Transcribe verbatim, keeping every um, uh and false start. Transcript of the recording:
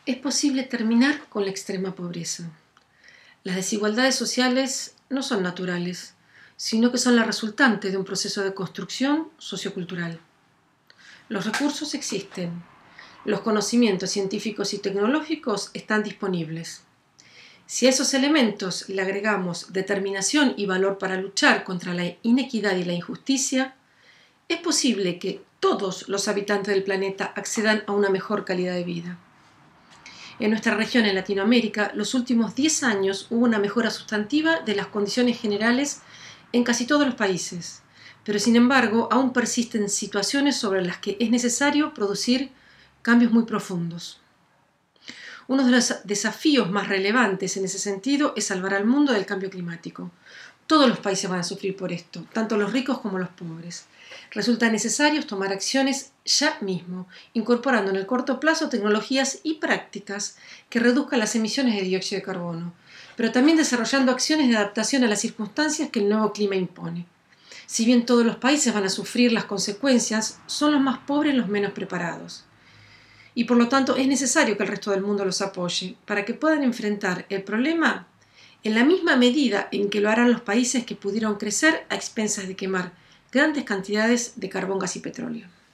Es posible terminar con la extrema pobreza. Las desigualdades sociales no son naturales, sino que son la resultante de un proceso de construcción sociocultural. Los recursos existen, los conocimientos científicos y tecnológicos están disponibles. Si a esos elementos le agregamos determinación y valor para luchar contra la inequidad y la injusticia, es posible que todos los habitantes del planeta accedan a una mejor calidad de vida. En nuestra región, en Latinoamérica, los últimos diez años hubo una mejora sustantiva de las condiciones generales en casi todos los países, pero sin embargo aún persisten situaciones sobre las que es necesario producir cambios muy profundos. Uno de los desafíos más relevantes en ese sentido es salvar al mundo del cambio climático. Todos los países van a sufrir por esto, tanto los ricos como los pobres. Resulta necesario tomar acciones ya mismo, incorporando en el corto plazo tecnologías y prácticas que reduzcan las emisiones de dióxido de carbono, pero también desarrollando acciones de adaptación a las circunstancias que el nuevo clima impone. Si bien todos los países van a sufrir las consecuencias, son los más pobres los menos preparados. Y por lo tanto es necesario que el resto del mundo los apoye para que puedan enfrentar el problema en la misma medida en que lo harán los países que pudieron crecer a expensas de quemar grandes cantidades de carbón, gas y petróleo.